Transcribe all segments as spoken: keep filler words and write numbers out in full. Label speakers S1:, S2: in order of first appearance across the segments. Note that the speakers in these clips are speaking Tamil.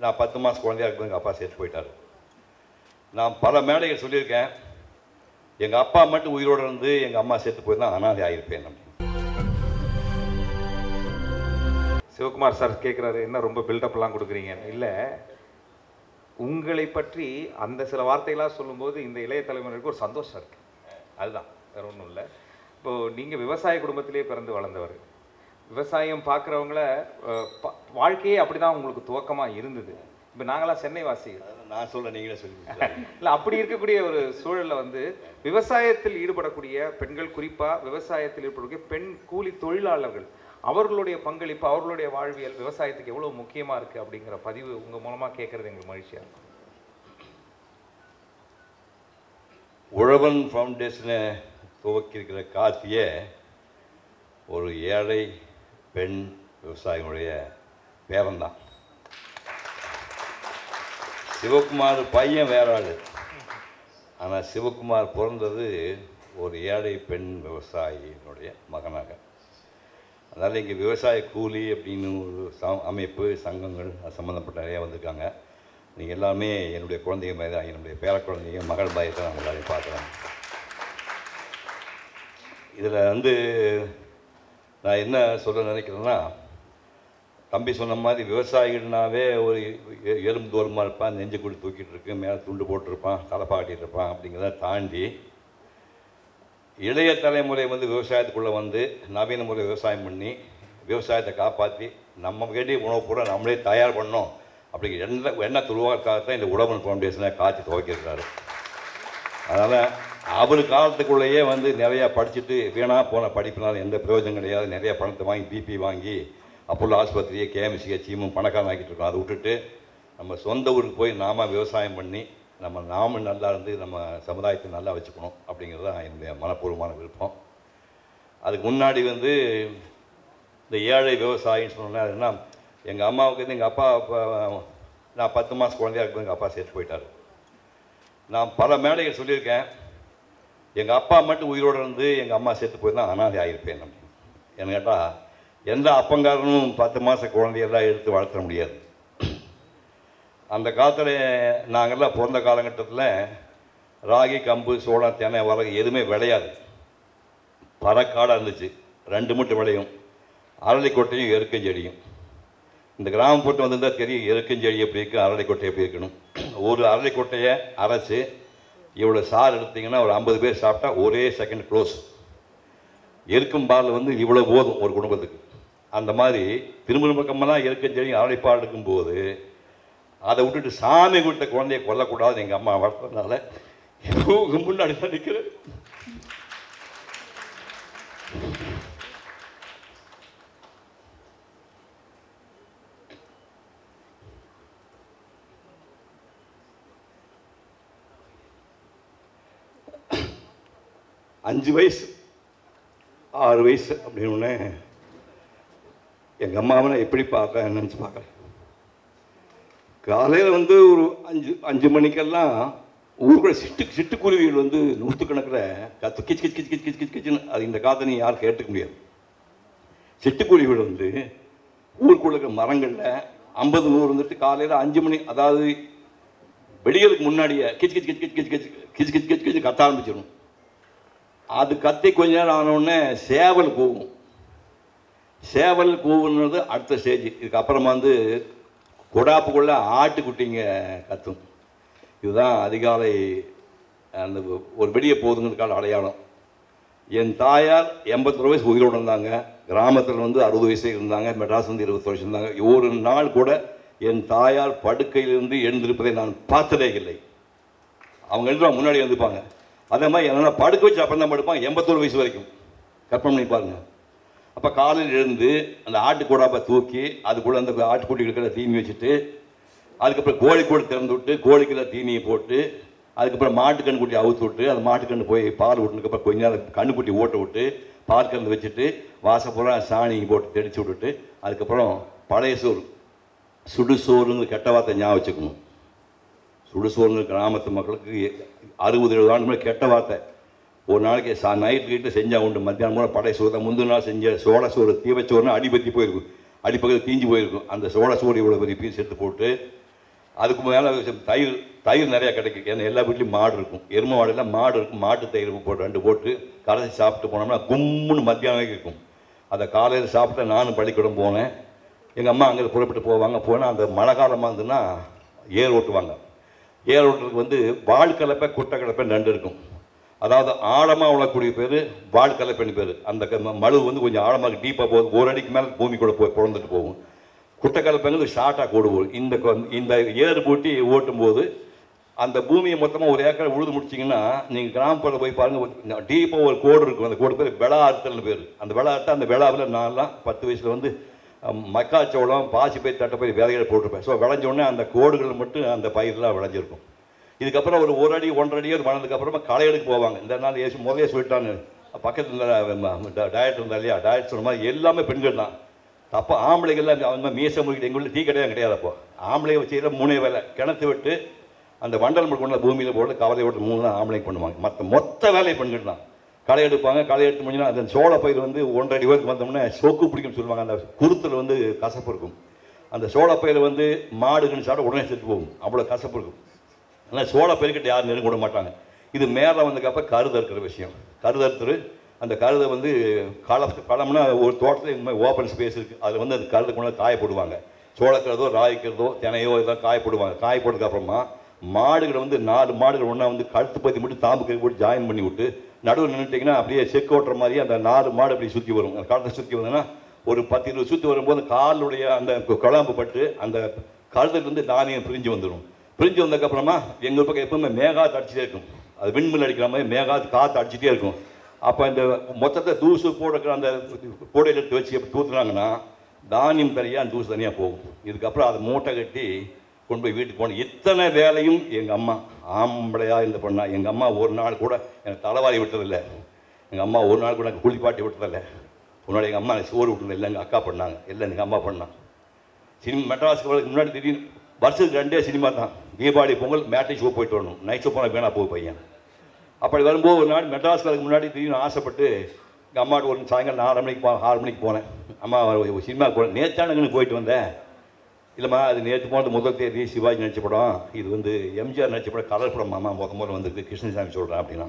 S1: நான் பத்து மாதம் குழந்தையாக இருக்கும்போது எங்கள் அப்பா சேர்த்து போயிட்டார். நான் பல மேடைகள் சொல்லியிருக்கேன், எங்கள் அப்பா மட்டும் உயிரோடு இருந்து எங்கள் அம்மா சேர்த்து போய் தான் அனாதை ஆகியிருப்பேன். அப்படின்னு
S2: சிவகுமார் சார் கேட்குறாரு, என்ன ரொம்ப பில்டப்லாம் கொடுக்குறீங்க? இல்லை, உங்களை பற்றி அந்த சில வார்த்தைகளாக சொல்லும்போது இந்த இளைய தலைமுறைக்கு ஒரு சந்தோஷம் இருக்குது, அதுதான், வேறு ஒன்றும் இல்லை. இப்போது நீங்கள் விவசாய குடும்பத்திலே பிறந்து வளர்ந்தவர், விவசாயம் பார்க்குறவங்கள வாழ்க்கையே அப்படி தான் உங்களுக்கு துவக்கமாக இருந்தது. இப்போ நாங்களாம் சென்னை வாசிகள்,
S1: நான் சொல்ல நீங்களே சொல்லி
S2: இல்லை, அப்படி இருக்கக்கூடிய ஒரு சூழலில் வந்து விவசாயத்தில் ஈடுபடக்கூடிய பெண்கள், குறிப்பாக விவசாயத்தில் ஈடுபடக்கூடிய பெண் கூலி தொழிலாளர்கள், அவர்களுடைய பங்களிப்பு, அவர்களுடைய வாழ்வியல் விவசாயத்துக்கு எவ்வளோ முக்கியமாக இருக்குது அப்படிங்கிற பதிவு உங்கள் மூலமாக கேட்குறது எங்களுக்கு மகிழ்ச்சியாக இருக்கும்.
S1: உழவன் ஃபவுண்டேஷனை துவக்கியிருக்கிற கார்த்தியை ஒரு ஏழை பெண் விவசாயிகளுடைய பேரன்தான். சிவகுமார் பையன் வேற ஆள், ஆனால் சிவகுமார் பிறந்தது ஒரு ஏழை பெண் விவசாயியினுடைய மகனாக. அதனால் இங்கே விவசாய கூலி அப்படின்னு ஒரு ச அமைப்பு சங்கங்கள் அது சம்மந்தப்பட்ட நிறையா வந்திருக்காங்க. நீங்கள் எல்லாமே என்னுடைய குழந்தைங்க மாதிரி தான், என்னுடைய பேர குழந்தைங்க மகள் மாதிரி தான் நான் எல்லாரையும் பார்க்குறேன். இதில் வந்து நான் என்ன சொல்ல நினைக்கிறேன்னா, தம்பி சொன்ன மாதிரி விவசாயிகள்னாவே ஒரு எறும்பு தோறுமாக இருப்பான், நெஞ்சு கூடி தூக்கிட்டு இருக்கு, மேலே துண்டு போட்டிருப்பான், தலைப்பா கட்டிகிட்டு இருப்பான். அப்படிங்கிறத தாண்டி இளைய தலைமுறை வந்து விவசாயத்துக்குள்ளே வந்து நவீன முறை விவசாயம் பண்ணி விவசாயத்தை காப்பாற்றி நம்ம வேண்டிய உணவு கூட நம்மளே தயார் பண்ணோம் அப்படிங்கிற எண்ண எண்ணெய் துருவாக்காகத்தான் இந்த உழவன் ஃபவுண்டேஷனை காட்சி துவக்கியிருக்காரு. அதனால் அவர் காலத்துக்குள்ளேயே வந்து நிறையா படிச்சுட்டு வீணாக போன படிப்பினால் எந்த பிரயோஜனம் கிடையாது, நிறையா பணத்தை வாங்கி பிபி வாங்கி அப்போல்லோ ஆஸ்பத்திரியை கேஎம்சிஹெச்சியும் பணக்காரன் ஆக்கிட்டு இருக்கோம். அதை விட்டுட்டு நம்ம சொந்த ஊருக்கு போய் நாம விவசாயம் பண்ணி நம்ம நாம நல்லா இருந்து நம்ம சமுதாயத்தை நல்லா வச்சுக்கணும் அப்படிங்கிறது தான் என்னுடைய மனப்பூர்வமான விருப்பம். அதுக்கு முன்னாடி வந்து இந்த ஏழை விவசாயின்னு சொன்னோன்னா அதுனா எங்கள் அம்மாவுக்கு வந்து எங்கள் அப்பா நான் பத்து மாதம் குழந்தையாக இருக்கும்போது எங்கள் அப்பா சேர்த்து போயிட்டார். நான் பல மேடைகள் சொல்லியிருக்கேன், எங்கள் அப்பா மட்டும் உயிரோடு இருந்து எங்கள் அம்மா சேர்த்து போய் தான் அனாதை ஆகியிருப்பேன். அப்படின்னு என்ன கேட்டால், எந்த அப்பங்காரனும் பத்து மாதம் குழந்தையெல்லாம் எடுத்து வளர்த்த முடியாது. அந்த காலத்தில் நாங்கள்லாம் பிறந்த காலகட்டத்தில் ராகி, கம்பு, சோளம், தென்னை, வரகு எதுவுமே விளையாது. பறக்காடாக இருந்துச்சு, ரெண்டு மூட்டை விளையும், அரளிக்கொட்டையும் எருக்கஞ்செடியும். இந்த கிராமப்புறம் வந்திருந்தால் தெரியும் எருக்கஞ்செடி எப்படி இருக்குது, அரளிக்கொட்டை எப்படி இருக்கணும். ஒரு அரளிக்கொட்டையை அரைச்சி இவ்வளோ சாறு எடுத்திங்கன்னா ஒரு ஐம்பது பேர் சாப்பிட்டா ஒரே செகண்ட் க்ளோஸ். எருக்கும் பால் வந்து இவ்வளோ போதும் ஒரு குடும்பத்துக்கு. அந்த மாதிரி திரும்ப பக்கமெல்லாம் எருக்கஞ்செடி அரளிப்பால் இருக்கும்போது அதை விட்டுட்டு சாமி கொடுத்த குழந்தைய கொல்லக்கூடாதுன்னு எங்கள் அம்மா வளர்த்ததுனால முன்னாடி தான் நிற்கிறேன். அஞ்சு வயசு ஆறு வயசு அப்படின்னு எங்கள் அம்மாவை நான் எப்படி பார்க்க நினச்சி பார்க்குறேன். காலையில் வந்து ஒரு அஞ்சு அஞ்சு மணிக்கெல்லாம் ஊருக்குள்ள சிட்டு சிட்டுக்குருவிகள் வந்து நூற்றுக்கணக்கில் கத்து கிச் கிச் கிச் கிச் கிச் கிச் கிச்சுன்னு அது இந்த காலத்தை நீ யாரும் கேட்டுக்க முடியாது. சிட்டுக்குருவிகள் வந்து ஊருக்குள்ள இருக்கிற மரங்களில் ஐம்பது நூறு வந்துட்டு காலையில் அஞ்சு மணி, அதாவது வெடிகளுக்கு முன்னாடியே கிச் கிச் கிச் கிச் கிச் கிச் கிச் கிச் கிச் கிச் கத்த ஆரம்பிச்சிடும். அது கத்தி கொஞ்ச நேரம் ஆனோடனே சேவல் கூவும். சேவல் கூவுன்றது அடுத்த ஸ்டேஜ். இதுக்கப்புறமா வந்து கொடாப்புக்குள்ளே ஆட்டுக்குட்டிங்க கத்தும். இதுதான் அதிகாலை அந்த ஒரு வெடியை போகுதுங்கிறதுக்கான அடையாளம். என் தாயார் எண்பத்தொரு வயசு உயிரோடு இருந்தாங்க. கிராமத்தில் வந்து அறுபது வயசு இருந்தாங்க. மெட்ராஸ் வந்து இருபத்தி வருஷம் இருந்தாங்க. ஒரு நாள் கூட என் தாயார் படுக்கையிலிருந்து எழுந்திருப்பதை நான் பார்த்ததே இல்லை. அவங்க எழுதுவாங்க, முன்னாடி எழுந்துப்பாங்க. அதே மாதிரி என்னென்னா படுக்க வச்சு அப்புறம் தான் படுப்பாங்க எண்பத்தொரு வயசு வரைக்கும். கற்பனை பண்ணி பாருங்கள். அப்போ காலையில் எழுந்து அந்த ஆட்டுக்கூடாப்பை தூக்கி அதுக்குள்ளே அந்த ஆட்டுக்குட்டிகளுக்கு தீனி வச்சுட்டு, அதுக்கப்புறம் கோழிக்கூடு திறந்து விட்டு கோழிக்கெல்லாம் தீனியை போட்டு, அதுக்கப்புறம் மாட்டுக்கண்ணுக்குட்டி அவுத்து விட்டு அந்த மாட்டுக்கண்ணு போய் பால் விட்டுனதுக்கப்புறம் கொஞ்ச நேரம் கண்ணுக்குட்டி ஓட்ட விட்டு பால் கறந்து வச்சுட்டு வாசப்பூரா சாணி போட்டு தெளித்து விட்டுட்டு, அதுக்கப்புறம் பழைய சோறு, சுடுசோறுங்கிற கெட்ட வார்த்தை ஞாபகம் வச்சுக்கணும். சுடுசோறுங்கிற கிராமத்து மக்களுக்கு அறுபது எழுபது ஆண்டு மேலே கெட்ட வார்த்தை. ஒரு நாளைக்கு சா நைட்டு கிட்ட செஞ்சால் உண்டு. மத்தியானம் கூட பழைய சோறு தான். முந்தின நாள் செஞ்ச சோள சோறு தீவச்சோறுனா அடிபத்தி போயிருக்கும், அடிப்பகுதி தீஞ்சு போயிருக்கும். அந்த சோள சோறு இவ்வளோ பெரிய பீஸ் எடுத்து போட்டு அதுக்கு மேலே தயிர் தயிர் நிறையா கிடைக்கும். ஏன்னா எல்லா வீட்லேயும் மாடு இருக்கும், எருமை மாடுலாம் மாடு இருக்கும். மாட்டு தயிர் போட்டு ரெண்டு போட்டு கரைச்சி சாப்பிட்டு போனோம்னா கும்முன்னு மத்தியானம் இருக்கும். அதை காலையில் சாப்பிட்டு நானும் பள்ளிக்கூடம் போனேன். எங்கள் அம்மா அங்கே புறப்பட்டு போவாங்க. போனால் அந்த மழை காலமாக இருந்துன்னா ஏர் ஓட்டுவாங்க. ஏர் ஓட்டுறதுக்கு வந்து வால் கலப்பை குட்டை கலப்பைன்னு ரெண்டு இருக்கும். அதாவது ஆழமாக விழக்கூடிய பேர் வால் கலப்பைன்னு பேர். அந்த மழு வந்து கொஞ்சம் ஆழமாக டீப்பாக போகுது, ஒரு அடிக்கு மேலே பூமி கூட போய் பிறந்துட்டு போகும். குட்டை கலப்பைங்கிறது ஷார்ட்டாக கூடு போகும். இந்த இந்த ஏர் பூட்டி ஓட்டும்போது அந்த பூமியை மொத்தமாக ஒரு ஏக்கரை உழுது முடிச்சிங்கன்னா நீங்கள் கிராமப்புறத்தில் போய் பாருங்கள், டீப்பாக ஒரு கோடு இருக்கும். அந்த கோடு பேர் வெளா அறுத்தல்னு பேர். அந்த வெளா அறுத்தல் அந்த வெளாவில் நான்லாம் பத்து வயசில் வந்து மக்காச்சோளம் பாசி பயிர் தட்டை பயிர் விதைகளை போட்டிருப்பேன். ஸோ விளைஞ்சோடனே அந்த கோடுகள் மட்டும் அந்த பயிரெலாம் விளைஞ்சிருக்கும். இதுக்கப்புறம் ஒரு ஒரு அடி ஒன்றரை அடியாவது வளர்ந்ததுக்கப்புறமா களை எடுக்க போவாங்க. இந்த நாள் ஏசி முதலே சொல்லிட்டான்னு பக்கத்தில் டயட் இருந்தா இல்லையா, டயட் சொன்ன மாதிரி எல்லாமே பெண்கள் தான். அப்போ ஆம்பளைகள்லாம் அந்த மாதிரி மீசை முடிக்கிட்டு எங்கள் வீட்டில் டீ கிடையாது கிடையாது. அப்போ ஆம்பளை செய்கிற மூணே வேலை, கிணத்து விட்டு அந்த வண்டல் முறை கொண்டு பூமியில் போட்டு கவலை ஓட்டு மூணு தான் ஆம்பளை பண்ணுவாங்க. மற்ற மொத்த வேலையை பெண்கள் தான். களை எடுப்பாங்க. களை எடுத்து முடிஞ்சுன்னா அந்த சோள பயிர் வந்து ஒன்றரை அடி வரைக்கும் வந்தோம்னா சொக்கு பிடிக்கும்னு சொல்லுவாங்க. அந்த குருத்தில் வந்து கசப்பு இருக்கும். அந்த சோள பயிர் வந்து மாடுகன்னு சாப்பிட உடனே செத்து போகும், அவ்வளோ கசப்பு இருக்கும். ஆனால் சோள பயிர்கிட்ட யாரும் நெருங்க விட மாட்டாங்க. இது மேலே வந்ததுக்கப்புறம் கருது இருக்கிற விஷயம். கருது அறுத்துரு அந்த கருதை வந்து களம் களம்னா ஒரு தோட்டத்தில் இந்த மாதிரி ஓப்பன் ஸ்பேஸ் இருக்குது. அதில் வந்து அந்த கருதை கொண்டு காயப்படுவாங்க. சோளக்கிறதோ ராய்க்கிறதோ தினையோ இதெல்லாம் காயப்படுவாங்க. காயப்படுறதுக்கு அப்புறமா மாடுகளை வந்து நாலு மாடுகள் ஒன்றா வந்து கழுத்து பற்றி மட்டும் தாம்பு கை போட்டு ஜாயின் பண்ணி விட்டு நடுவில் நின்றுட்டிங்கன்னா அப்படியே செக்கு ஓட்டுற மாதிரி அந்த நாலு மாடு அப்படி சுற்றி வரும். அந்த களத்தை சுற்றி வந்ததுன்னா ஒரு பத்து இருபது சுற்றி வரும்போது காலுடைய அந்த குழம்பு பட்டு அந்த கழுதுலேருந்து தானியம் பிரிஞ்சு வந்துடும். பிரிஞ்சு வந்ததுக்கப்புறமா எங்கள் பக்கம் எப்பவுமே மேகாத்து அடிச்சுட்டே இருக்கும். அது விண்மில் அடிக்கிற மாதிரி மேகாத்து காற்று அடிச்சுட்டே இருக்கும். அப்போ இந்த மொத்தத்தை தூசு போடுற அந்த கூடையில் எடுத்து வச்சு எப்படி தூத்துனாங்கன்னா தானியம் தனியாக அந்த தூசு தனியாக போகும். இதுக்கப்புறம் அதை மூட்டை கட்டி கொண்டு போய் வீட்டுக்கு போனேன். இத்தனை வேலையும் எங்கள் அம்மா ஆம்பளையாக இந்த பண்ணா. எங்கள் அம்மா ஒரு நாள் கூட எனக்கு தலைவாரி விட்டதில்லை. எங்கள் அம்மா ஒரு நாள் கூட எனக்கு குளிப்பாட்டி விட்டதில்லை. முன்னாடி எங்கள் அம்மா எனக்கு சோறு விட்டதில்லை. இல்லை எங்கள் அக்கா பண்ணாங்க, எல்லாம் எங்கள் அம்மா பண்ணாங்க. சினிமா மெட்ராஸுக்கு வரதுக்கு முன்னாடி திடீர்னு வருஷத்துக்கு ரெண்டே சினிமா தான். தீபாவளி பொங்கல் மேட்டை ஷோ போயிட்டு வரணும். நைட் ஷோ போனால் வேணா போய் பையன். அப்படி வரும்போது ஒரு நாள் மெட்ராஸுக்கு வரதுக்கு முன்னாடி திடீர்னு ஆசைப்பட்டு எங்கள் அம்மாட்ட ஒரு சாயங்காலம் நாலரை மணிக்கு போ ஆறு மணிக்கு போனேன். அம்மா சினிமாவுக்கு போனேன். நேற்றானுங்கன்னு போயிட்டு வந்தேன். இல்லைம்மா அது நேற்று போனது முதல் தேதி சிவாஜி நடிச்ச படம், இது வந்து எம்ஜிஆர் நடிச்ச படம், கலர் படம் மாமா முத முதல்ல வந்துருக்கு, கிருஷ்ணசாமி சொல்கிறேன் அப்படின்னா.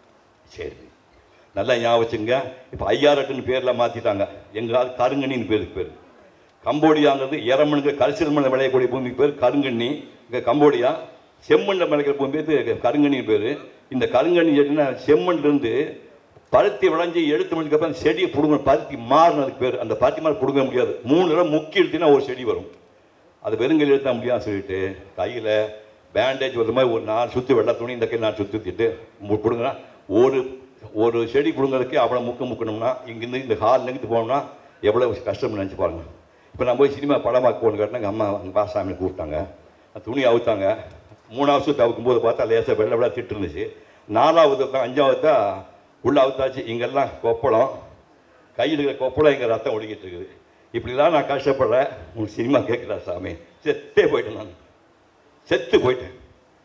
S1: சரி நல்லா ஞாபகம் வச்சுங்க. இப்போ ஐயாரட்டுன்னு பேரில் மாற்றிட்டாங்க. எங்களால் கருங்கண்ணின்னு பேருக்கு பேர். கம்போடியாங்கிறது இரமனுக்கு கரிசல் மண் விளையக்கூடிய பூமிக்கு பேர் கருங்கண்ணி. இங்கே கம்போடியா செம்மண்ணில் விளைக்கிற பூமி பேர் கருங்கண்ணின்னு பேர். இந்த கருங்கண்ணி எப்படின்னா செம்மண்லேருந்து பருத்தி விளைஞ்சி எடுத்து மணிக்கு அப்புறம் செடியை பிடுங்க பருத்தி மாறினதுக்கு பேர். அந்த பருத்தி மாதிரி பிடுங்க முடியாது. மூணு இடம் முக்கி எடுத்தினா ஒரு செடி வரும். அது வெறுங்கையில் எடுத்தா முடியாதுன்னு சொல்லிட்டு கையில் பேண்டேஜ் வர மாதிரி ஒரு நாலு சுற்றி வெள்ளை துணி இந்த கையில் நாலு சுற்றி சுற்றிட்டு பிடுங்கன்னா ஒரு ஒரு செடி பிடுங்கிறதுக்கே அவ்வளோ முக்க முக்கணும்னா இங்கேருந்து இந்த ஹால்லேருந்து போனோம்னா எவ்வளோ கஷ்டம்னு நினச்சி பாருங்கள். இப்போ நான் போய் சினிமா படமாக்க போகணும் கேட்டால் எங்கள் அம்மா எங்கள் பாசாமியை கூப்பிட்டாங்க. துணி அவுத்தாங்க. மூணாவது சுற்றி அவுக்கும் போது பார்த்தா லேசாக வெள்ளை வெள்ளை திட்டு இருந்துச்சு. நாலாவது தான் அஞ்சாவது தான் உள்ளே அவுத்தாச்சு. இங்கெல்லாம் கொப்பளம், கையில் இருக்கிற கொப்பளம் எங்கள் ரத்தம் ஒழுகிட்டு இருக்குது. இப்படிலாம் நான் கஷ்டப்படுறேன். உங்களுக்கு சினிமா கேட்குறா சாமி, செத்தே போயிட்டேன். நான் செத்து போயிட்டேன்.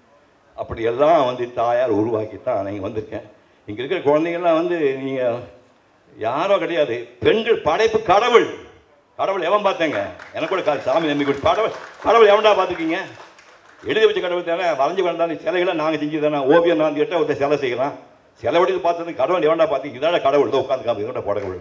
S1: அப்படி எல்லாம் வந்து தாயார் உருவாக்கி தான் நான் இங்கே வந்திருக்கேன். இங்கே இருக்கிற குழந்தைங்கள்லாம் வந்து நீங்கள் யாரோ கிடையாது, பெண்கள் படைப்பு கடவுள். கடவுள் எவன் பார்த்தேங்க? எனக்கு கூட சாமி நம்பி கூட கடவுள் கடவுள் எவன்டா பார்த்துருக்கீங்க? எழுதி வச்ச கடவுள் தானே, வரைஞ்சி வந்தாலும் சிலைகளை நாங்கள் செஞ்சு தானே. ஓவியம் நான் கேட்டால் ஒருத்தர் சிலை செய்யலாம். சிலை வடித்து பார்த்தது கடவுள் எவன்டா பார்த்தீங்க? இதான கடவுள் தான் உட்காந்து காமி இதோட கடவுள்.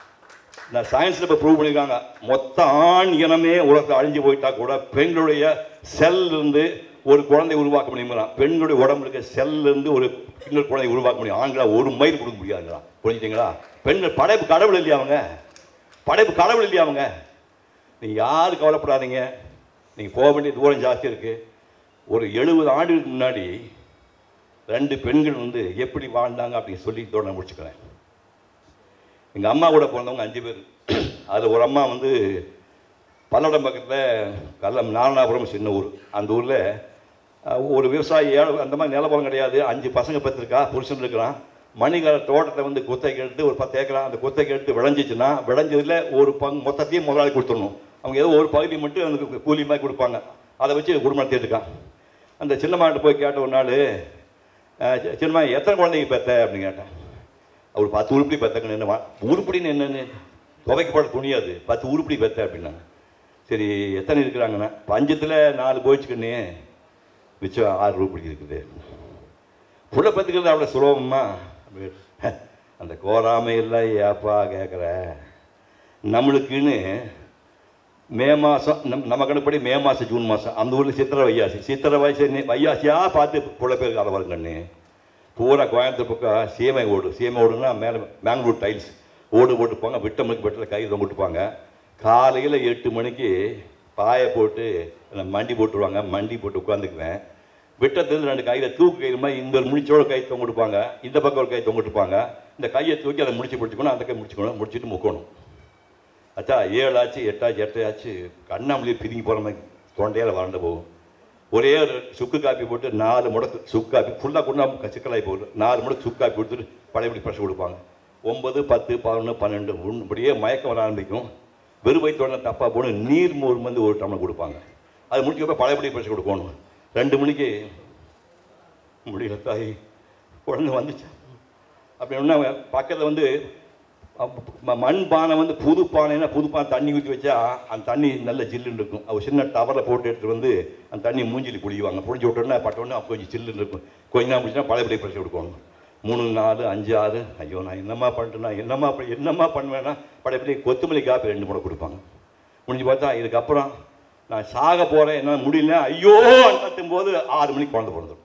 S1: நான் சயின்ஸில் இப்போ ப்ரூவ் பண்ணியிருக்காங்க. மொத்த ஆண் இனமே உலகத்தை அழிஞ்சு போயிட்டா கூட பெண்களுடைய செல்லிருந்து ஒரு குழந்தை உருவாக்க முடியுங்களா? பெண்களுடைய உடம்புல இருக்க செல்லிருந்து ஒரு பெண்கள் குழந்தை உருவாக்க முடியும். ஆண்களாக ஒரு மயில் கொடுக்க முடியாதுங்களா? புரிஞ்சுட்டீங்களா? பெண்கள் படைப்பு கடவுள் இல்லையா? அவங்க படைப்பு கடவுள் இல்லையா? அவங்க நீங்கள் யாரும் கவலைப்படாதீங்க. நீங்கள் போக வேண்டிய தூரம் ஜாஸ்தி இருக்குது. ஒரு எழுபது ஆண்டுகளுக்கு முன்னாடி ரெண்டு பெண்கள் வந்து எப்படி வாழ்ந்தாங்க அப்படின்னு சொல்லி இதோட நான் முடிச்சுக்கிறேன். எங்கள் அம்மா கூட பிறந்தவங்க அஞ்சு பேர். அதில் ஒரு அம்மா வந்து பல்லடம் பக்கத்தில் கல்லம் நாரணாபுரம் சின்ன ஊர். அந்த ஊரில் ஒரு விவசாயி ஏழை, அந்த மாதிரி நிலப்பரம் கிடையாது. அஞ்சு பசங்க பெற்றிருக்கா, புருஷன் இருக்கிறான். மணிகார தோட்டத்தை வந்து குத்தைக்கு எடுத்து ஒரு பத்து ஏக்கரா அந்த குத்தைக்கு எடுத்து விளைஞ்சிச்சுன்னா விளைஞ்சதில் ஒரு பங்கு மொத்தத்தையும் முதலாளி கொடுத்துடணும். அவங்க ஏதோ ஒரு பகுதி மட்டும் அந்த கூலி மாதிரி கொடுப்பாங்க. அதை வச்சு குடும்பம் நடத்திட்டுருக்கான். அந்த சின்னம்மாட்ட போய் கேட்ட ஒரு நாள், சின்னம்மா எத்தனை குழந்தைங்க பெற்ற அப்படின்னு கேட்டேன். அவர் பத்து உருப்படி பெற்றக்கணும். என்ன உருப்படின்னு என்னென்னு துவைக்கப்பட துணியாது, பத்து உருப்படி பெற்ற அப்படின்னாங்க. சரி எத்தனை இருக்கிறாங்கண்ணா பஞ்சத்தில் நாலு போயிடுச்சுக்கண்ணே மிச்சம் ஆறு ரூபாய் இருக்குது. புள்ள பத்துக்கிறது அவ்வளோ சுலபமா? அந்த கோராமையெல்லாம் ஏப்பா கேட்குற. நம்மளுக்குன்னு மே மாதம் நம் நம்ம கணக்குப்படி மே மாதம் ஜூன் மாதம் அந்த ஊரில் சித்திரை வையாசி சித்திரை வயசு வையாசியாக பார்த்து புள்ள பேருக்கு அதை வருங்கண்ணு. பூரா கோயம்புத்தூர் பக்கம் சீமை ஓடு சீமை ஓடுன்னா மேலே பெங்களூர் டைல்ஸ் ஓடு போட்டுப்பாங்க. விட்ட மணிக்கு பெட்டில் கை தொங்கிட்டுப்பாங்க. காலையில் எட்டு மணிக்கு பாயை போட்டு மண்டி போட்டுருவாங்க. மண்டி போட்டு உட்காந்துக்குவேன். விட்டத்துலேருந்து ரெண்டு கையில் தூக்கு கயிறு மாதிரி இந்த ஒரு முடிச்சோட கை தொங்கிட்டுப்பாங்க. இந்த பக்கம் ஒரு கை தொங்கிட்டுப்பாங்க. இந்த கையை தூக்கி அதை முடிச்சு பிடிச்சிக்கணும். அந்த கை முடிச்சுக்கணும். முடிச்சுட்டு முக்கணும். அச்சா ஏழு ஆச்சு எட்டாச்சு எட்டாச்சு கண்ணாமொழி பிரிங்கி போகிற மாதிரி தொண்டையால் வறண்டு போகும். ஒரே ஒரு சுக்கு காப்பி போட்டு நாலு முடக்கு சுக்கு காப்பி ஃபுல்லாக கொண்டா சிக்கலாகி போகுது. நாலு முடக்கு சுக்கு காப்பி கொடுத்துட்டு பழையபடி ப்ரெஷர் கொடுப்பாங்க. ஒம்பது பத்து பதினொன்று பன்னெண்டு இப்படியே மயக்கம் வர ஆரம்பிக்கும். வெறும் வயிற்றோட தப்பாக போகணும். நீர் மோர் வந்து ஒரு டம்ளர் கொடுப்பாங்க. அது முடிச்சுக்கப்போ பழையபடி ப்ரெஷர் கொடுக்கணும். ரெண்டு மணிக்கு முடியல தாய் குழந்தை வந்துச்சு அப்படின்னா பக்கத்தில் வந்து மண் பானை வந்து புது பானைன்னா புது பானை தண்ணி ஊற்றி வச்சா அந்த தண்ணி நல்ல ஜில்லுன்னு இருக்கும். அவர் சின்ன டவரில் போட்டு எடுத்துகிட்டு வந்து அந்த தண்ணி மூஞ்சில் புளிவாங்க. புளிஞ்சு விட்டோன்னா பட்டோன்னா கொஞ்சம் ஜில்லுன்னு இருக்கும். கொஞ்ச நேரம் முடிச்சுன்னா பழையபடி ப்ரெஷர் கொடுக்கணும். மூணு நாலு அஞ்சு ஆறு ஐயோ நான் என்னம்மா பண்ணிட்டேன்னா என்னம்மா என்னம்மா பண்ணுவேன்னா பழையபடி கொத்தமல்லி காப்பி ரெண்டு மூணு கொடுப்பாங்க. முடிஞ்சு பார்த்தா இதுக்கப்புறம் நான் சாக போகிறேன் என்ன முடியல ஐயோ கத்தும்போது ஆறு மணிக்கு குழந்தை பிறந்துடும்.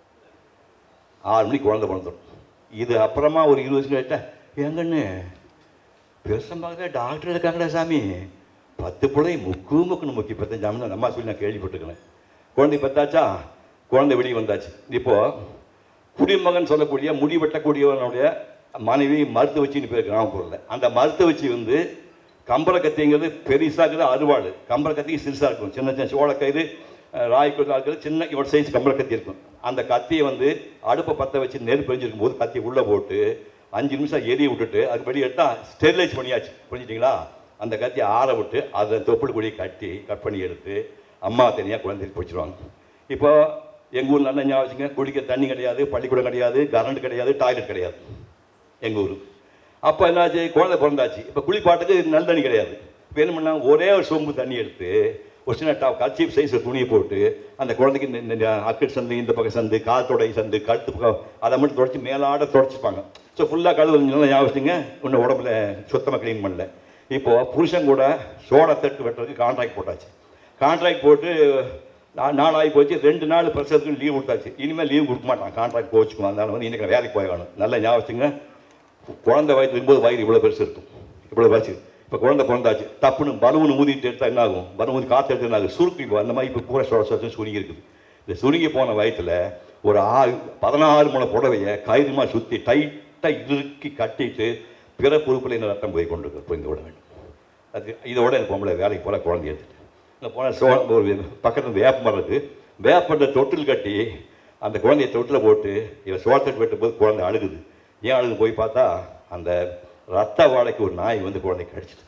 S1: ஆறு மணிக்கு குழந்தை பிறந்துடும். இது அப்புறமா ஒரு இருபது வருஷம் கேட்டேன் எங்கன்னு பெருசம் பார்க்குற டாக்டர் இருக்காங்களா சாமி பத்து பிள்ளை முக்கு முக்குன்னு முக்கி பத்தஞ்சு அம்மன் அம்மா சொல்லி நான் கேள்விப்பட்டுக்கிறேன். குழந்தை பத்தாச்சா குழந்தை வெளியே வந்தாச்சு. இப்போது குடிமகன் சொல்லக்கூடிய முடி வெட்டக்கூடியவனுடைய மனைவி மருத்துவ வச்சின்னு பேர் கிராமப்புறத்தில். அந்த மருத்துவ வச்சி வந்து கம்பரை கத்திங்கிறது பெருசாக இருக்குது. அறுவாள் கம்பரை கத்தி சிறுசாக இருக்கும். சின்ன சின்ன சோளக்கயிறு ராய்க்குள்ள இருக்கிறது சின்ன இவ்வளோ சைஸ் கம்பரை கத்தி இருக்கும். அந்த கத்தியை வந்து அடுப்பை பற்ற வச்சு நெருப்பு எரிஞ்சிருக்கும் போது கத்தியை உள்ளே போட்டு அஞ்சு நிமிஷம் எரிய விட்டுட்டு அதுக்கு வெளியே எடுத்தால் ஸ்டெரிலைஸ் பண்ணியாச்சு. புரிஞ்சுட்டிங்களா? அந்த கத்தியை ஆற விட்டு அதை தொப்புள் கொடியை கட்டி கட் பண்ணி எடுத்து அம்மா தனியாக குழந்தைக்கு பிடிச்சிருவாங்க. இப்போ எங்கள் ஊர் நல்ல ஞாபகம் வச்சுங்க. குடிக்க தண்ணி கிடையாது, பள்ளிக்கூடம் கிடையாது, கரண்ட் கிடையாது, டாய்லெட் கிடையாது எங்கள் ஊர். அப்போ என்னாச்சு குழந்தை பிறந்தாச்சு. இப்போ குளிப்பாட்டுக்கு நல்ல தண்ணி கிடையாது. இப்போ என்ன பண்ணால் ஒரே ஒரு சொம்பு தண்ணி எடுத்து ஒரு சின்ன டா கர்ச்சீப் சைஸ் துணியை போட்டு அந்த குழந்தைக்கு அக்கட் சந்து இந்த பக்கம் சந்து கால் தொடை சந்து கழுத்து பக்கம் அதை மட்டும் தொடச்சி மேலாட தொடச்சிப்பாங்க. ஸோ ஃபுல்லாக கழுவு நல்லா ஞாபகத்துங்க. இன்னும் உடம்புல சுத்தமாக க்ளீன் பண்ணல. இப்போது புருஷன் கூட சோடா தட்டு வெட்டுறதுக்கு கான்ட்ராக்ட் போட்டாச்சு. கான்ட்ராக்ட் போட்டு நாளாகி போச்சு. ரெண்டு நாள் பிரசவத்துக்கு லீவ் கொடுத்தாச்சு. இனிமேல் லீவ் கொடுக்க மாட்டான். கான்ட்ராக்ட் போச்சுக்குவோம். அதனால் வந்து இன்றைக்கி வேலைக்கு போய் வேணும். நல்லா ஞாபகத்துங்க. குழந்தை வயது இருக்கும்போது வயிறு இவ்வளோ பெருசு இருக்கும். இவ்வளோ வச்சு இப்போ குழந்தை பிறந்தாச்சு. டப்புன்னு பலூன் ஊதிட்டு எடுத்தால் என்ன ஆகும்? பலூன் ஊதி காற்று எடுத்து என்ன ஆகும்? சுருக்கி அந்த மாதிரி இப்போ பூரா சொட சொச்சு சுருங்கி இருக்குது. இந்த சுருங்கி போன வயத்தில் ஒரு ஆறு பதினாறு முளை புடவையை கயிறுமா சுற்றி டைட்டாக இறுக்கி கட்டிட்டு பிற பொறுப்பில் என்ன ரத்தம் போய் கொண்டு போய் விட வேண்டும். அது இதோட எனக்கு பொம்பளை வேலைக்கு போல குழந்தை எடுத்துட்டு இந்த போன சோ ஒரு பக்கத்தில் வேப்ப மரம் இருக்குது. வேப்பன்ற தொட்டில் கட்டி அந்த குழந்தைய தொட்டில் போட்டு இவன் சோளத்தட்டு வெட்டும் போது குழந்தை அழுகுது. ஏன் அழுகு போய் பார்த்தா அந்த ரத்த வாழைக்கு ஒரு நாய் வந்து குழந்தை கடிச்சிட்டு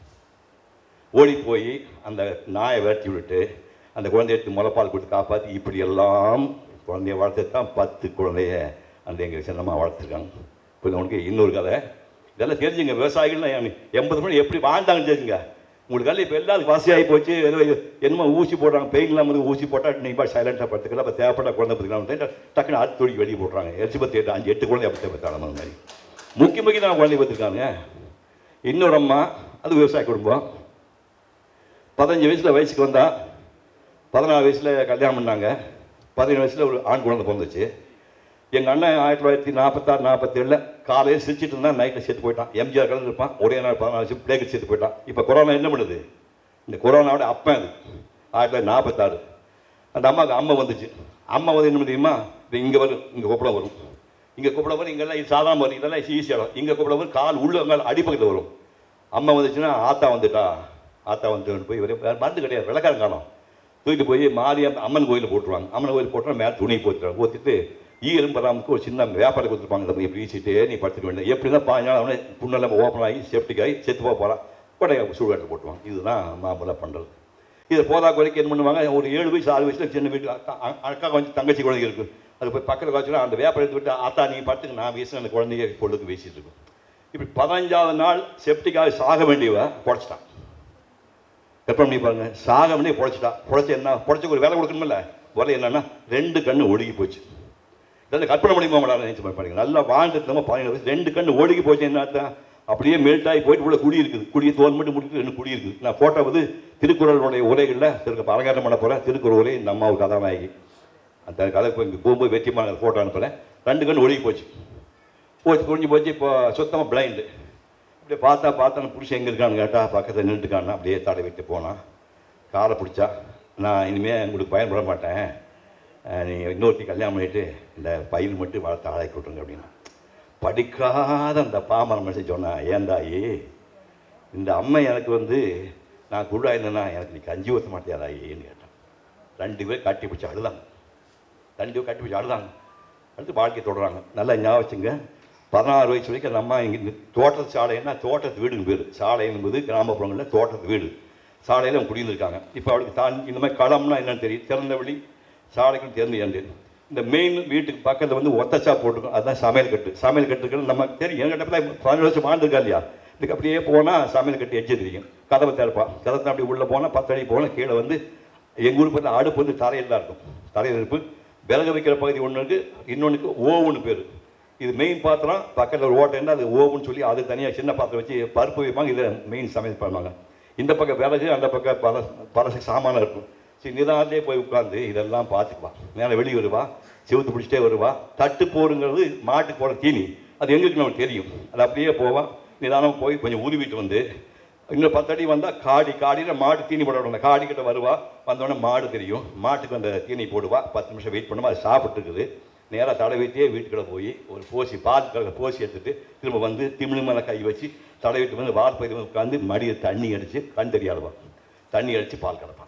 S1: ஓடி போய் அந்த நாயை விரட்டி விட்டுட்டு அந்த குழந்தைய எடுத்து முளைப்பால் கொடுத்து காப்பாற்றி இப்படியெல்லாம் குழந்தைய வளர்த்து தான் பத்து குழந்தைய அந்த எங்கள் சின்னமாக வளர்த்துருக்காங்க. இப்போ உனக்கு இன்னொரு கதை இதெல்லாம் தெரிஞ்சுங்க. விவசாயிகள்லாம் எண்பது மணி எப்படி வாழ்ந்தாங்கன்னு தெரிஞ்சுங்க. உங்களுக்கு எல்லாம் இப்போ எல்லாரும் வசதியாகி போச்சு. ஏதோ என்னமோ ஊசி போடுறாங்க. பெயின்லாம் வந்து ஊசி போட்டால் நீ பாட்டு சைலண்டாக படுத்துக்கலாம். அப்போ தேவைப்பட்ட குழந்தை பத்துக்கலாம் டக்குன்னு அடுத்து தொழில் வெளியே போடுறாங்க. எரிச்சு பத்து எட்டு அஞ்சு எட்டு குழந்தை அப்படி தேவைத்தாலும் அந்த மாதிரி முக்கிய முக்கிய தான் குழந்தை பார்த்துருக்காங்க. இன்னொரு அம்மா அது விவசாய குடும்பம். பதினஞ்சு வயசில் வயசுக்கு வந்தால் பதினாறு வயசில் கல்யாணம் பண்ணாங்க. பதினேழு வயசில் ஒரு ஆண் குழந்தை பிறந்துச்சு. எங்கள் அண்ணன் ஆயிரத்தி தொள்ளாயிரத்தி நாற்பத்தாறு நாற்பத்தேழில் காலையில் சிரிச்சிட்டு இருந்தால் நைட்டில் செத்து போயிட்டான். எம்ஜிஆர் கலந்து இருப்பான். ஒரே நாள் பதினாலு வருஷம் பிளேக்கு செத்து போயிட்டான். இப்போ கொரோனா என்ன பண்ணுது? இந்த கொரோனாவோட அப்போ அது ஆயிரத்தி தொள்ளாயிரத்தி நாற்பத்தாறு அந்த அம்மாவுக்கு அம்மா வந்துச்சு. அம்மா வந்து என்ன தெரியுமா? இது இங்கே வரும், இங்கே கூப்பிட வரும், இங்கே கூப்பிட வரும், இங்கெல்லாம் இது சாதாரண வரும், இதெல்லாம் ஈஸியாக வரும். இங்கே கூப்பிட வரும், கால் உள்ள கால் அடிப்பக்கத்தில் வரும். அம்மா வந்துச்சுன்னா ஆத்தா வந்துட்டா ஆத்தா வந்து போய் மருந்து கிடையாது விளக்காரம் காணும் தூக்கிட்டு போய் மாரியம் அம்மன் கோயிலில் போட்டுருவாங்க. அம்மன் கோயில் போட்டுனா மேலே துணி போத்துறாங்க. போத்திட்டு ஈரும் பராமத்துக்கு ஒரு சின்ன வியாபாரம் கொடுத்துருப்பாங்க. இந்த இப்படி வீசிட்டு நீ படுத்துக்க வேண்டிய எப்படி தான் பாஞ்சாலும் அவனே புண்ணெல்லாம் ஓப்பன் ஆகி சேஃப்டிக் ஆகி செத்து போக போகிறான். உடனே சுடுகாட்டில் போட்டுருவாங்க. இதுதான் மாம்பழம் பண்ணுறது. இதை போதா குறைக்கு என்ன பண்ணுவாங்க? ஒரு ஏழு வயசு ஆறு வயசில் சின்ன வீட்டில் அக்கா அக்கா கொஞ்சம் தங்கச்சி குழந்தை இருக்குது. அது போய் பக்கத்தில் காய்ச்சலாம் அந்த வியாபாரம் எடுத்து விட்டு ஆத்தா நீங்கள் படுத்துக்கு நான் வீசி அந்த குழந்தைய பொழுதுக்கு வீசிட்டு இருக்கும். இப்படி பதினஞ்சாவது நாள் செப்டிக்காக சாக வேண்டியவ குறைச்சிட்டான். கற்பனை பண்ணி பாருங்க, சாக பண்ணி பொழைச்சிட்டா. பொழைச்சி என்ன பொழைச்ச ஒரு வேலை கொடுக்கணுமில்ல, வேலை என்னன்னா ரெண்டு கண்ணு ஒழுகி போச்சு. இதெல்லாம் கற்பனை பண்ணி போக மாட்டாங்க, நினைச்சு பாருங்க. நல்லா வாழ்ந்துட்டு பதினேழு வயசு ரெண்டு கண்ணு ஒழுகி போச்சு. என்ன அப்படியே மெல்ட் ஆகி போயிட்டு உள்ள குடி இருக்குது. குடியை தோல் மட்டும் முடிச்சு ரெண்டு குடி இருக்குது. நான் ஃபோட்டோ வந்து திருக்குறளுடைய உரைகளில் திருக்கு அரங்கேற்றம் பண்ண போகிறேன். திருக்குறள் உரை இந்த அம்மாவுக்கு கதாநாயகி. அந்த கதை இங்கே போகும்போது வெற்றிமான ஃபோட்டோ அனுப்புகிறேன். ரெண்டு கண்ணு ஒழுகி போச்சு. போச்சு குடிஞ்சு போச்சு. இப்போ சுத்தமாக பிளைண்டு. அப்படியே பார்த்தா பார்த்தா புருஷன் எங்கே இருக்கான்னு கேட்டால் பக்கத்தில் நின்றுட்டுக்கான்னா அப்படியே தடை விட்டு போனான். காரை பிடிச்சா, நான் இனிமேல் உங்களுக்கு பயன்பட மாட்டேன், நீங்கள் இன்னொருத்தி கல்யாணம் பண்ணிவிட்டு இந்த பயில் மட்டும் வளர்த்து ஆளாக்கி விட்ருங்க அப்படின்னா. படிக்காத அந்த பாமர மனுஷன் சொன்னான், ஏந்தாயி இந்த அம்மை எனக்கு வந்து நான் குருடா இருந்தேன்னா எனக்கு நீ கஞ்சி ஊற்ற மாட்டேதாயின்னு கேட்டான். ரெண்டு பேரும் கட்டி பிடிச்சி அழுதாங்க. ரெண்டு பேரும் கட்டி பிடிச்சி அழுதாங்க. அடுத்து வாழ்க்கை தொடர்றாங்க. நல்லா ஞாபகம் வச்சுங்க, பதினாறு வயசு வரைக்கும் அந்த அம்மா இங்கே தோட்டத்து சாலைன்னா தோட்டத்து வீடுன்னு பேர். சாலை என்பது கிராமப்புறங்களில் தோட்டத்து வீடு. சாலையில் அவங்க குடியிருந்திருக்காங்க. இப்போ அவளுக்கு தான் இந்த மாதிரி களம்னா என்னென்னு தெரியும். திறந்த வழி சாலைக்கும் திறந்து ஏண்டு. இந்த மெயின் வீட்டுக்கு பக்கத்தில் வந்து ஒத்தச்சா போட்டுக்கும். அதுதான் சமையல் கட்டு. சமையல் கட்டுக்கள் நமக்கு தெரியும். எங்கள் கட்டத்தில் பதினேழு வருஷம் வாழ்ந்துருக்கா இல்லையா. இதுக்கு அப்படியே போனால் சமையல் கட்டு எச்சு தெரியும். கதவை திறப்பான். கதவை அப்படி உள்ளே போனால் பத்து அடி போனால் கீழே வந்து எங்கள் ஊர் பக்கத்தில் அடுப்பு வந்து தரையில் தான் இருக்கும். தரையில் இருப்பு விறகு வைக்கிற பகுதி ஒன்று இருக்குது, இன்னொன்றுக்கு ஓவுன்னு பேர். இது மெயின் பாத்திரம். பக்கத்தில் ஒரு ஓட்டைன்னா அது ஓவுன்னு சொல்லி அது தனியாக சின்ன பாத்திரம் வச்சு பருப்பு வைப்பாங்க. இதை மெயின் சமையல் பண்ணுவாங்க. இந்த பக்கம் விறகு, அந்த பக்கம் பல பல சாமானம் இருக்கும். சரி, நிதானத்திலே போய் உட்காந்து இதெல்லாம் பார்த்துக்குவா. மேலே வெளியே வருவா, சிவத்து பிடிச்சிட்டே வருவா. தட்டு போருங்கிறது மாட்டுக்கு போகிற தீனி. அது எங்களுக்கு நமக்கு தெரியும். அது அப்படியே போவான். நிதானம் போய் கொஞ்சம் உருவிட்டு வந்து இன்னும் பத்தடி வந்தால் காடி காடியில் மாடு தீனி போட விடணும். காடி கிட்ட வருவா. வந்தோடனே மாடு தெரியும். மாட்டுக்கு அந்த தீனி போடுவா. பத்து நிமிஷம் வெயிட் பண்ணுவா. அது சாப்பிட்டுருக்குது. நேராக தடவிட்டே வீட்டுக்குள்ளே போய் ஒரு போசி பால் போசி எடுத்துகிட்டு திரும்ப வந்து திமிழ் மேலே கை வச்சு தடவிட்டு வந்து வார்ப்பயிர் வந்து உட்காந்து மடியை தண்ணி அடித்து கண் தெரியாதவா தண்ணி அடித்து பால் கறப்பான்.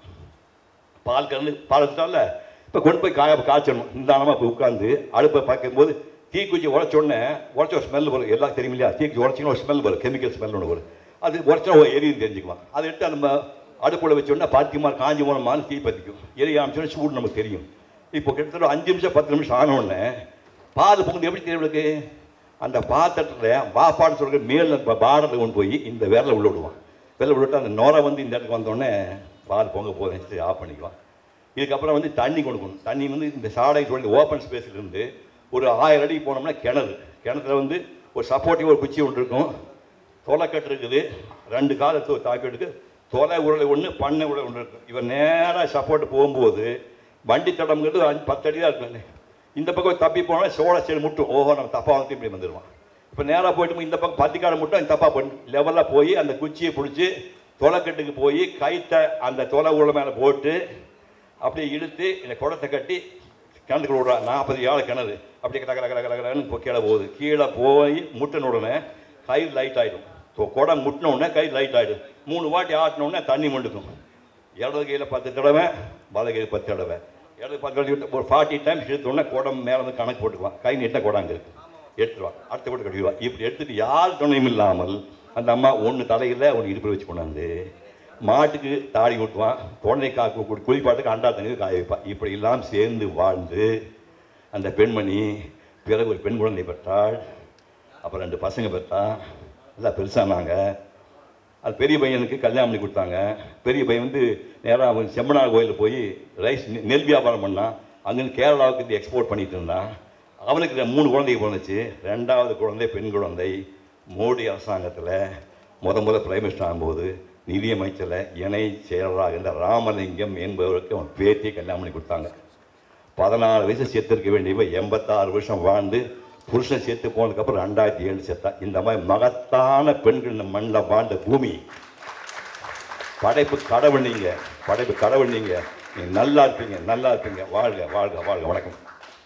S1: பால் கறந்து பால் எடுத்தால இப்போ கொண்டு போய் காய காய்ச்சணும். நிதானமாக போய் உட்காந்து அடுப்பை பார்க்கும்போது தீக்குச்சி உடச்சோடனே உடச்ச ஒரு ஸ்மெல் வரும். எல்லாம் தெரியும் இல்லையா. தீக்குச்சி உடச்சிங்கன்னா ஒரு ஸ்மெல் வரும். கெமிக்கல் ஸ்மெல் ஒன்று வரும். அது உடச்சா எரியும் தெரிஞ்சுக்குவான். அதை எடுத்து நம்ம அடுப்பில் வச்சோன்னா பாத்தியமாக காஞ்சி போனமான தீ பற்றிக்கும். எரிய ஆரம்பிச்சோன்னா சூடு நமக்கு தெரியும். இப்போ கிட்டத்தட்ட அஞ்சு நிமிஷம் பத்து நிமிஷம் ஆனோடனே பால் பொங்குது. எப்படி தெரியுது? அந்த பாத்திரத்தில் வாப்பான்னு சொல்கிற மேலே பாடத்தில் கொண்டு போய் இந்த விரலை உள்ள விடுவான். விரலை விட்டு அந்த நுரை வந்து இந்த இடத்துக்கு வந்தோடனே பால் பொங்க போதுன்னு ஆஃப் பண்ணிக்குவான். இதுக்கப்புறம் வந்து தண்ணி கொடுக்கணும். தண்ணி வந்து இந்த சாடை சொல்லி ஓப்பன் ஸ்பேஸ்லேருந்து ஒரு ஆயிரம் அடிக்கு போனோம்னா கிணறு. கிணத்துல வந்து ஒரு சப்போர்ட்டிவ் ஒரு குச்சி ஒன்று இருக்கும். தொலைக்கட்டு இருக்குது. ரெண்டு காலை தாக்கி எடுக்கு. தொலை உருளை ஒன்று, பண்ணை உருளை ஒன்று இருக்கும். இவன் நேராக சப்போர்ட்டு போகும்போது வண்டி தடம்ங்கிறது அஞ்சு பத்து அடி தான் இருக்குல்ல. இந்த பக்கம் தப்பி போனால் சோழ சைடு முட்டும். ஓஹோ, நம்ம தப்பாக வந்து இப்படி வந்துடுவான். இப்போ நேராக போயிட்டு இந்த பக்கம் பத்திக்காடு முட்டும் தப்பாக போயிட்டு லெவலில் போய் அந்த குச்சியை பிடிச்சி தொலைக்கட்டுக்கு போய் கைத்தை அந்த தொலை உருளை மேலே போட்டு அப்படியே இழுத்து இந்த குடத்தை கட்டி கிணத்துக்குள்ள விடுறா. நாற்பது ஏழு கிணறு அப்படியே கட கட கட கடன்னு இப்போ கீழே போகுது. கீழே போய் முட்டின உடனே கை லைட் ஆகிடும். குடம் முட்டின உடனே கை லைட் ஆகிடும். மூணு வாட்டி ஆட்டின உடனே தண்ணி மண்டுக்கும். இடது கையில் பத்து தடவை, வலது கையில் பத்து தடவை. இடது பத்து தடவை ஒரு ஃபார்ட்டி டைம்ஸ் எடுத்தோடனே குடம் மேலே வந்து கணக்கு போட்டுக்குவான். கை நீட்ட குடாங்க இருக்கு எடுத்துருவான். அடுத்த கூட கட்டிடுவான். இப்படி எடுத்துகிட்டு யார் துணையும் இல்லாமல் அந்த அம்மா ஒன்று தலையில் ஒன்று இடுப்பில் வச்சு கொண்டாந்து மாட்டுக்கு தாடி ஊட்டுவான். குழந்தை காக்கு குளிப்பாட்டுக்கு அண்டா தண்ணி காய வைப்பான். இப்படி எல்லாம் சேர்ந்து வாழ்ந்து அந்த பெண்மணி பிறகு ஒரு பெண் குழந்தை பெற்றாள். அப்புறம் ரெண்டு பசங்க பெற்றா. எல்லாம் பெருசானாங்க. அது பெரிய பையனுக்கு கல்யாணம் பண்ணி கொடுத்தாங்க. பெரிய பையன் வந்து நேராக அவன் செம்மனார் கோயிலில் போய் ரைஸ் நெல் வியாபாரம் பண்ணான். அங்கேருந்து கேரளாவுக்கு எக்ஸ்போர்ட் பண்ணிட்டு இருந்தான். அவனுக்கு மூணு குழந்தைங்க பிறந்துச்சு. ரெண்டாவது குழந்தை பெண் குழந்தை. மோடி அரசாங்கத்தில் முத முத பிரைம் மினிஸ்டர் ஆகும்போது நிதியமைச்சரில் இணை செயலராக இருந்த ராமலிங்கம் என்பவருக்கு அவன் பேத்தியை கல்யாணம் பண்ணி கொடுத்தாங்க. பதினாலு வயசு சேர்த்துருக்க வேண்டியவ எண்பத்தாறு வருஷம் வாழ்ந்து புருஷன் சேர்த்து போனதுக்கப்புறம் ரெண்டாயிரத்தி ஏழு சேர்த்தா. இந்த மாதிரி மகத்தான பெண்கள் இந்த மண்ணில் வாழ்ந்த பூமி. படைப்பு கடவுள் நீங்கள், படைப்பு கடவுள் நீங்கள். நீங்கள் நல்லா இருப்பீங்க, நல்லா இருப்பீங்க. வாழ்க வாழ்க வாழ்க. வணக்கம்.